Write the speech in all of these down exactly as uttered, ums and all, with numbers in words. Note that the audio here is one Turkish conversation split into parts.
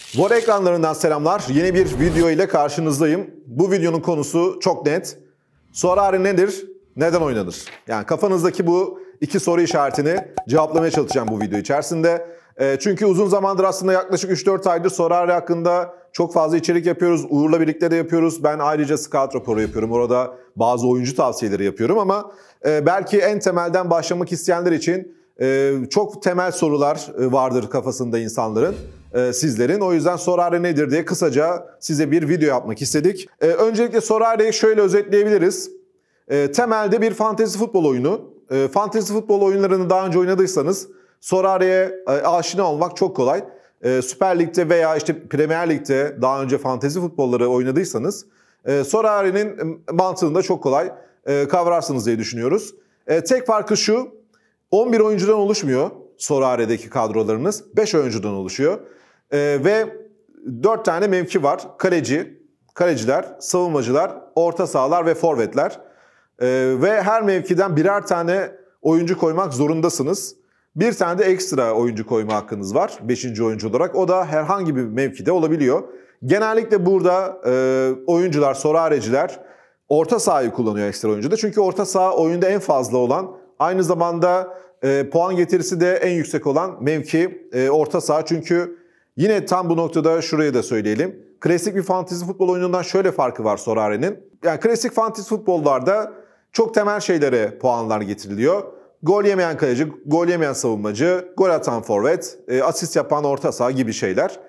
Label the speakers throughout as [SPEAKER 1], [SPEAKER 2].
[SPEAKER 1] Voley ekranlarından selamlar. Yeni bir video ile karşınızdayım. Bu videonun konusu çok net. Sorare nedir? Neden oynanır? Yani kafanızdaki bu iki soru işaretini cevaplamaya çalışacağım bu video içerisinde. Çünkü uzun zamandır aslında yaklaşık üç dört aydır Sorare hakkında çok fazla içerik yapıyoruz. Uğur'la birlikte de yapıyoruz. Ben ayrıca scout raporu yapıyorum. Orada bazı oyuncu tavsiyeleri yapıyorum ama belki en temelden başlamak isteyenler için çok temel sorular vardır kafasında insanların. Sizlerin. O yüzden Sorare nedir diye kısaca size bir video yapmak istedik. Ee, öncelikle Sorare'yi şöyle özetleyebiliriz. Ee, temelde bir fantezi futbol oyunu. Ee, fantezi futbol oyunlarını daha önce oynadıysanız Sorare'ye e, aşina olmak çok kolay. Ee, Süper Lig'de veya işte Premier Lig'de daha önce fantezi futbolları oynadıysanız e, Sorare'nin mantığını da çok kolay e, kavrarsınız diye düşünüyoruz. E, tek farkı şu, on bir oyuncudan oluşmuyor Sorare'deki kadrolarınız. beş oyuncudan oluşuyor. Ee, ve dört tane mevki var. Kaleci, kaleciler, savunmacılar, orta sahalar ve forvetler. Ee, ve her mevkiden birer tane oyuncu koymak zorundasınız. Bir tane de ekstra oyuncu koyma hakkınız var beşinci oyuncu olarak. O da herhangi bir mevkide olabiliyor. Genellikle burada e, oyuncular, Sorare'ciler orta sahayı kullanıyor ekstra oyuncuda. Çünkü orta saha oyunda en fazla olan, aynı zamanda e, puan getirisi de en yüksek olan mevki e, orta saha. Çünkü yine tam bu noktada şurayı da söyleyelim. Klasik bir fantezi futbol oyunundan şöyle farkı var Sorare'nin. Yani klasik fantezi futbollarda çok temel şeylere puanlar getiriliyor. Gol yemeyen kaleci, gol yemeyen savunmacı, gol atan forvet, asist yapan orta saha gibi şeyler.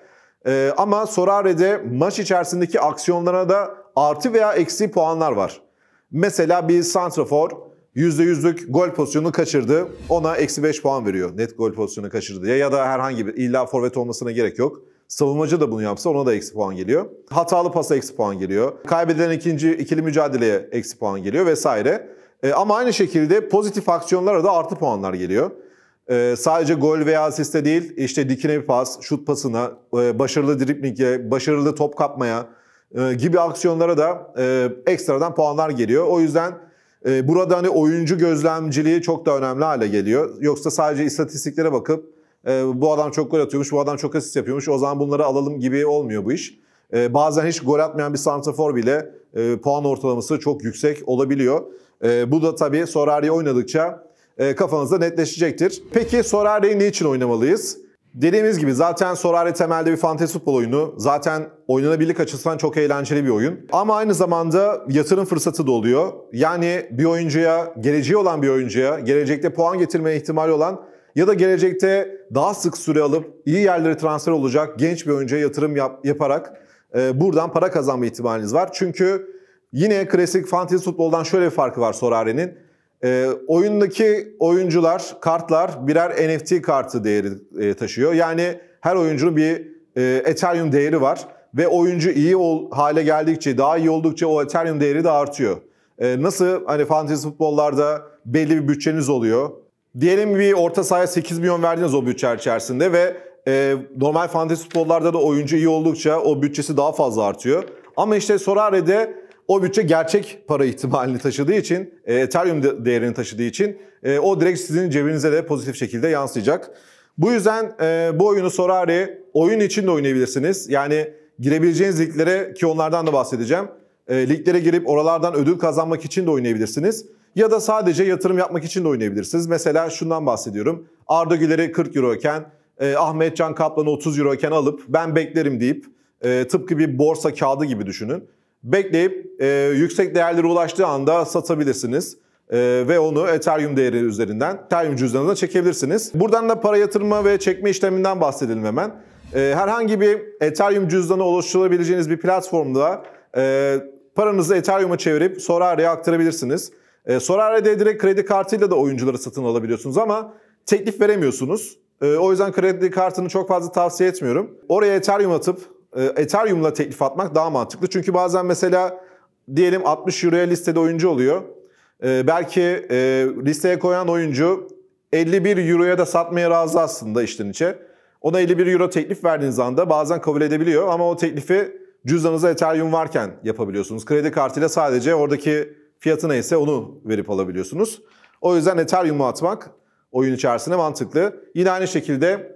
[SPEAKER 1] Ama Sorare'de maç içerisindeki aksiyonlara da artı veya eksi puanlar var. Mesela bir santrafor yüzde yüzlük gol pozisyonunu kaçırdı. Ona eksi beş puan veriyor. Net gol pozisyonu kaçırdı diye. Ya da herhangi bir, illa forvet olmasına gerek yok. Savunmacı da bunu yapsa ona da eksi puan geliyor. Hatalı pasa eksi puan geliyor. Kaybedilen ikinci ikili mücadeleye eksi puan geliyor vesaire. E, ama aynı şekilde pozitif aksiyonlara da artı puanlar geliyor. E, sadece gol veya asiste değil, işte dikine bir pas, şut pasına, e, başarılı driblinge, başarılı top kapmaya e, gibi aksiyonlara da e, ekstradan puanlar geliyor. O yüzden burada hani oyuncu gözlemciliği çok da önemli hale geliyor. Yoksa sadece istatistiklere bakıp bu adam çok gol atıyormuş, bu adam çok asist yapıyormuş, o zaman bunları alalım gibi olmuyor bu iş. Bazen hiç gol atmayan bir santrafor bile puan ortalaması çok yüksek olabiliyor. Bu da tabii Sorare'yi oynadıkça kafanızda netleşecektir. Peki Sorare'yi niçin oynamalıyız? Dediğimiz gibi zaten Sorare temelde bir fantezi futbol oyunu. Zaten oynanabilirlik açısından çok eğlenceli bir oyun. Ama aynı zamanda yatırım fırsatı da oluyor. Yani bir oyuncuya, geleceği olan bir oyuncuya, gelecekte puan getirme ihtimali olan ya da gelecekte daha sık süre alıp iyi yerlere transfer olacak genç bir oyuncuya yatırım yap, yaparak e, buradan para kazanma ihtimaliniz var. Çünkü yine klasik fantezi futboldan şöyle bir farkı var Sorare'nin. E, oyundaki oyuncular, kartlar birer N F T kartı değeri e, taşıyor. Yani her oyuncunun bir e, Ethereum değeri var ve oyuncu iyi ol, hale geldikçe, daha iyi oldukça o Ethereum değeri de artıyor. E, nasıl hani fantezi futbollarda belli bir bütçeniz oluyor. Diyelim bir orta sahaya sekiz milyon verdiniz o bütçe içerisinde ve e, normal fantezi futbollarda da oyuncu iyi oldukça o bütçesi daha fazla artıyor. Ama işte Sorare'de o bütçe gerçek para ihtimalini taşıdığı için, e, Ethereum değerini taşıdığı için e, o direkt sizin cebinize de pozitif şekilde yansıyacak. Bu yüzden e, bu oyunu Sorare oyun için de oynayabilirsiniz. Yani girebileceğiniz liglere, ki onlardan da bahsedeceğim, e, liglere girip oralardan ödül kazanmak için de oynayabilirsiniz. Ya da sadece yatırım yapmak için de oynayabilirsiniz. Mesela şundan bahsediyorum. Arda Güler'i kırk euro iken, e, Ahmet Can Kaplan'ı otuz euro iken alıp ben beklerim deyip e, tıpkı bir borsa kağıdı gibi düşünün. Bekleyip e, yüksek değerlere ulaştığı anda satabilirsiniz. E, ve onu Ethereum değeri üzerinden Ethereum cüzdanına çekebilirsiniz. Buradan da para yatırma ve çekme işleminden bahsedelim hemen. E, herhangi bir Ethereum cüzdanı oluşturabileceğiniz bir platformda e, paranızı Ethereum'a çevirip Sorare'ye aktarabilirsiniz. E, Sorare'de direkt kredi kartıyla da oyuncuları satın alabiliyorsunuz ama teklif veremiyorsunuz. E, o yüzden kredi kartını çok fazla tavsiye etmiyorum. Oraya Ethereum atıp Ethereum'la teklif atmak daha mantıklı. Çünkü bazen mesela diyelim altmış euroya listede oyuncu oluyor. Ee, belki e, listeye koyan oyuncu elli bir euroya da satmaya razı aslında içten içe. Ona elli bir euro teklif verdiğiniz anda bazen kabul edebiliyor ama o teklifi cüzdanınızda Ethereum varken yapabiliyorsunuz. Kredi kartıyla sadece oradaki fiyatı neyse onu verip alabiliyorsunuz. O yüzden Ethereum'u atmak oyun içerisinde mantıklı. Yine aynı şekilde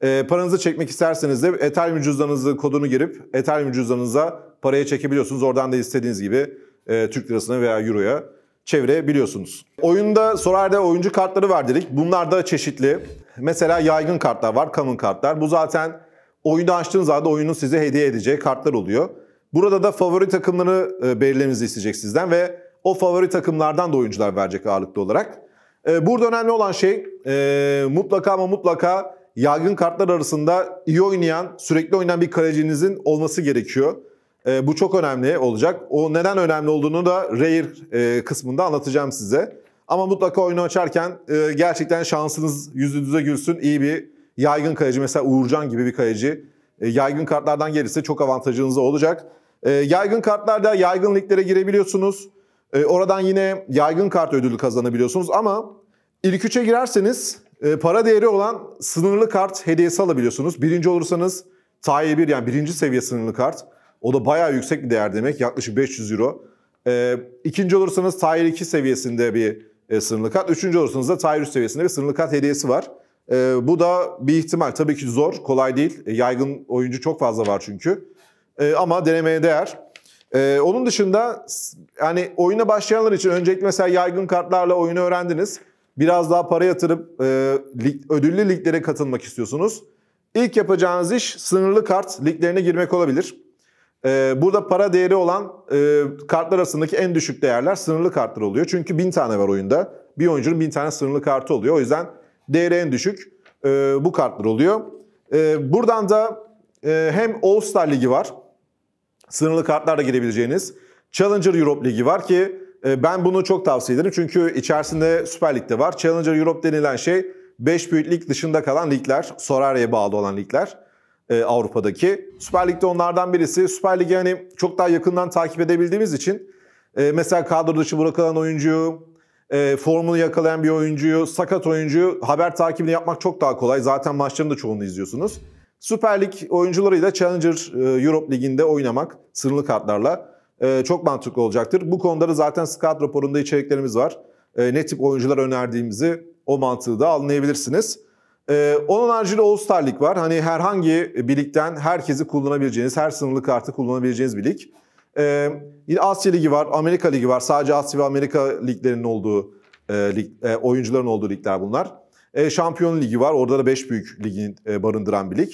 [SPEAKER 1] E, paranızı çekmek isterseniz de Ethereum cüzdanınızı kodunu girip Ethereum cüzdanınıza parayı çekebiliyorsunuz. Oradan da istediğiniz gibi e, Türk lirasına veya Euro'ya çevirebiliyorsunuz. Oyunda Sorare'de oyuncu kartları var dedik. Bunlar da çeşitli. Mesela yaygın kartlar var, common kartlar. Bu zaten oyunu açtığınız anda oyunun size hediye edeceği kartlar oluyor. Burada da favori takımları e, belirlemenizi isteyecek sizden ve o favori takımlardan da oyuncular verecek ağırlıklı olarak. E, burada önemli olan şey e, mutlaka ama mutlaka yaygın kartlar arasında iyi oynayan, sürekli oynayan bir kalecinizin olması gerekiyor. E, bu çok önemli olacak. O neden önemli olduğunu da Rare e, kısmında anlatacağım size. Ama mutlaka oyunu açarken e, gerçekten şansınız yüzünüze gülsün. İyi bir yaygın kaleci, mesela Uğurcan gibi bir kaleci e, yaygın kartlardan gelirse çok avantajınız olacak. E, yaygın kartlarda yaygın liglere girebiliyorsunuz. E, oradan yine yaygın kart ödülü kazanabiliyorsunuz. Ama ilk üçe girerseniz e, para değeri olan sınırlı kart hediyesi alabiliyorsunuz. Birinci olursanız Tier bir, yani birinci seviye sınırlı kart. O da bayağı yüksek bir değer demek. Yaklaşık beş yüz euro. E, ikinci olursanız Tier iki seviyesinde bir e, sınırlı kart. Üçüncü olursanız da Tier üç seviyesinde bir sınırlı kart hediyesi var. E, bu da bir ihtimal. Tabii ki zor, kolay değil. E, yaygın oyuncu çok fazla var çünkü. E, ama denemeye değer. E, onun dışında yani oyuna başlayanlar için öncelikle mesela yaygın kartlarla oyunu öğrendiniz. Biraz daha para yatırıp e, lig, ödüllü liglere katılmak istiyorsunuz. İlk yapacağınız iş sınırlı kart liglerine girmek olabilir. E, burada para değeri olan e, kartlar arasındaki en düşük değerler sınırlı kartlar oluyor. Çünkü bin tane var oyunda. Bir oyuncunun bin tane sınırlı kartı oluyor. O yüzden değeri en düşük e, bu kartlar oluyor. E, buradan da e, hem All Star Ligi var. Sınırlı kartlarla girebileceğiniz. Challenger Europe Ligi var ki e, ben bunu çok tavsiye ederim. Çünkü içerisinde Süper Lig'de var. Challenger Europe denilen şey beş büyük lig dışında kalan ligler. Sorare'ye bağlı olan ligler e, Avrupa'daki. Süper Lig'de onlardan birisi. Süper Lig'i hani çok daha yakından takip edebildiğimiz için e, mesela kadro dışı bırakılan oyuncuyu, e, formunu yakalayan bir oyuncuyu, sakat oyuncuyu haber takibini yapmak çok daha kolay. Zaten maçların da çoğunu izliyorsunuz. Süper Lig oyuncularıyla Challenger Europe Ligi'nde oynamak sınırlı kartlarla çok mantıklı olacaktır. Bu konuda da zaten Scout raporunda içeriklerimiz var. Ne tip oyuncular önerdiğimizi o mantığı da anlayabilirsiniz. Onun haricinde All Star Lig var. Hani herhangi bir ligden herkesi kullanabileceğiniz, her sınırlı kartı kullanabileceğiniz bir lig. Yine Asya Ligi var, Amerika Ligi var. Sadece Asya ve Amerika liglerinin olduğu, oyuncuların olduğu ligler bunlar. Şampiyon Ligi var. Orada da beş büyük ligi barındıran bir lig.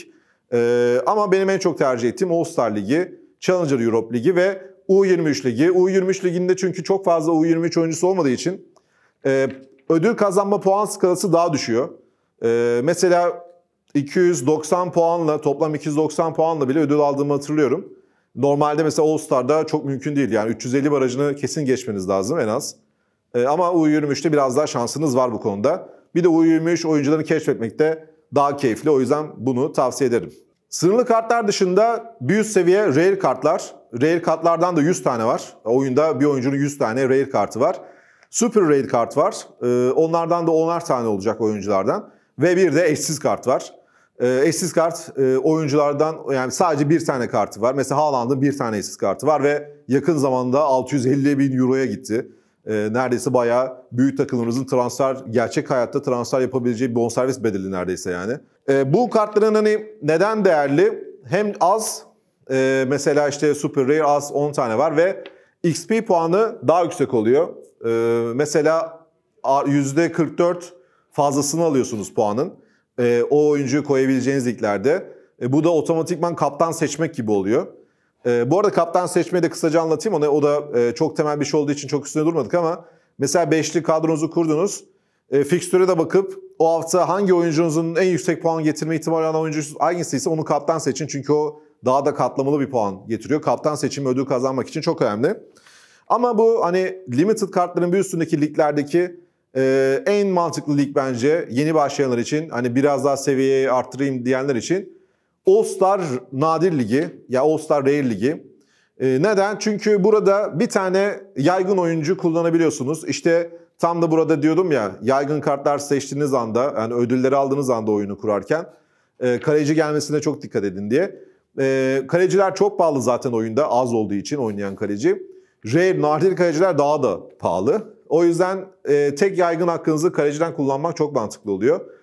[SPEAKER 1] Ee, ama benim en çok tercih ettiğim All Star Ligi, Challenger Europe Ligi ve U yirmi üç Ligi. U yirmi üç Ligi'nde çünkü çok fazla U yirmi üç oyuncusu olmadığı için e, ödül kazanma puan skalası daha düşüyor. E, mesela iki yüz doksan puanla, toplam iki yüz doksan puanla bile ödül aldığımı hatırlıyorum. Normalde mesela All Star'da çok mümkün değil. Yani üç yüz elli barajını kesin geçmeniz lazım en az. E, ama U yirmi üçte biraz daha şansınız var bu konuda. Bir de U yirmi üç oyuncularını keşfetmekte daha keyifli. O yüzden bunu tavsiye ederim. Sınırlı kartlar dışında bir üst seviye rare kartlar. Rare kartlardan da yüz tane var. Oyunda bir oyuncunun yüz tane rare kartı var. Super rare kart var. Ee, onlardan da onar tane olacak oyunculardan. Ve bir de eşsiz kart var. Ee, eşsiz kart e, oyunculardan yani sadece bir tane kartı var. Mesela Haaland'ın bir tane eşsiz kartı var ve yakın zamanda altı yüz elli bin euroya gitti. Ee, neredeyse bayağı büyük takımlarımızın transfer, gerçek hayatta transfer yapabileceği bir bonservis bedeli neredeyse yani. Ee, bu kartların hani neden değerli? Hem az, e, mesela işte Super Rare az on tane var ve X P puanı daha yüksek oluyor. Ee, mesela yüzde kırk dört fazlasını alıyorsunuz puanın. Ee, o oyuncuyu koyabileceğiniz liglerde. E, bu da otomatikman kaptan seçmek gibi oluyor. E, bu arada kaptan seçmeyi de kısaca anlatayım. Ona, o da e, çok temel bir şey olduğu için çok üstüne durmadık ama mesela beşli kadronuzu kurdunuz. E, fikstüre de bakıp o hafta hangi oyuncunuzun en yüksek puan getirme ihtimali olan oyuncusu hangisiyse onu kaptan seçin. Çünkü o daha da katlamalı bir puan getiriyor. Kaptan seçimi ödül kazanmak için çok önemli. Ama bu hani limited kartların bir üstündeki liglerdeki e, en mantıklı lig bence yeni başlayanlar için, hani biraz daha seviyeyi arttırayım diyenler için All Star Nadir Ligi ya All Star Rare Ligi. Ee, neden? Çünkü burada bir tane yaygın oyuncu kullanabiliyorsunuz. İşte tam da burada diyordum ya, yaygın kartlar seçtiğiniz anda, yani ödülleri aldığınız anda oyunu kurarken e, kaleci gelmesine çok dikkat edin diye. E, kaleciler çok pahalı zaten oyunda, az olduğu için oynayan kaleci. Rare, nadir kaleciler daha da pahalı. O yüzden e, tek yaygın hakkınızı kaleciden kullanmak çok mantıklı oluyor.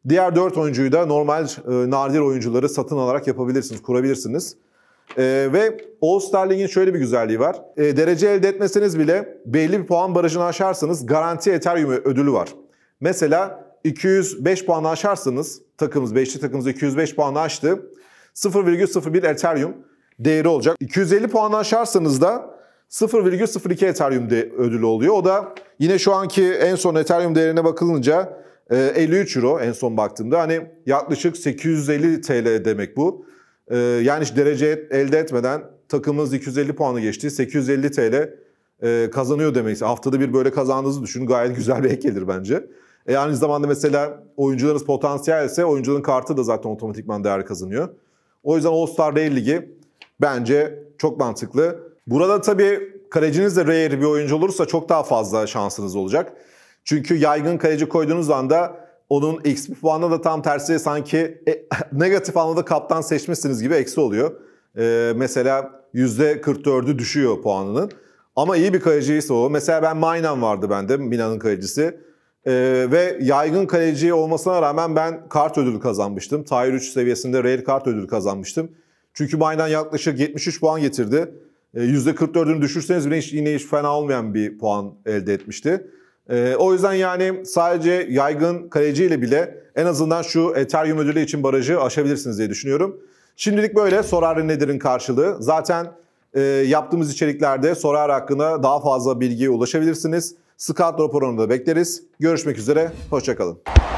[SPEAKER 1] Diğer dört oyuncuyu da normal e, nadir oyuncuları satın alarak yapabilirsiniz, kurabilirsiniz. E, ve All-Star Lig'in şöyle bir güzelliği var. E, derece elde etmeseniz bile belli bir puan barajını aşarsanız garanti Ethereum ödülü var. Mesela iki yüz beş puanı aşarsanız, takımımız beşli takımımız iki yüz beş puanı aştı. sıfır virgül sıfır bir Ethereum değeri olacak. iki yüz elli puanı aşarsanız da sıfır virgül sıfır iki Ethereum de ödülü oluyor. O da yine şu anki en son Ethereum değerine bakılınca elli üç euro en son baktığımda. Hani yaklaşık sekiz yüz elli T L demek bu. Yani hiç derece elde etmeden takımınız iki yüz elli puanı geçti. sekiz yüz elli T L kazanıyor demek. Haftada bir böyle kazandığınızı düşünün. Gayet güzel bir ek gelir bence. E aynı zamanda mesela oyuncularınız potansiyelse oyuncuların kartı da zaten otomatikman değer kazanıyor. O yüzden All-Star Rare Ligi bence çok mantıklı. Burada tabii kaleciniz de rare bir oyuncu olursa çok daha fazla şansınız olacak. Çünkü yaygın kaleci koyduğunuz anda onun X P puanı da tam tersi sanki e, negatif anlamda kaptan seçmişsiniz gibi eksi oluyor. E, mesela yüzde kırk dördü düşüyor puanının. Ama iyi bir kaleciyse o. Mesela ben Maignan vardı bende, Milan'ın kalecisi. Ee, ve yaygın kaleci olmasına rağmen ben kart ödülü kazanmıştım. Tier üç seviyesinde rare kart ödülü kazanmıştım. Çünkü Maignan yaklaşık yetmiş üç puan getirdi. Ee, yüzde kırk dördünü düşürseniz bile hiç, yine hiç fena olmayan bir puan elde etmişti. Ee, o yüzden yani sadece yaygın kaleciyle bile en azından şu Ethereum ödülü için barajı aşabilirsiniz diye düşünüyorum. Şimdilik böyle. Sorare nedir'in karşılığı. Zaten e, yaptığımız içeriklerde Sorare hakkında daha fazla bilgiye ulaşabilirsiniz. Scout raporunu da bekleriz. Görüşmek üzere, hoşça kalın.